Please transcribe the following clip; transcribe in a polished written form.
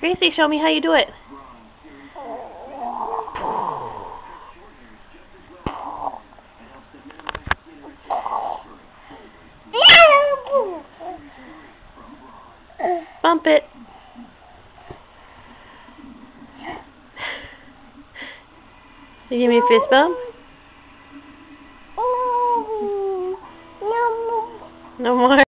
Gracie, show me how you do it. Bump it. You give me a fist bump?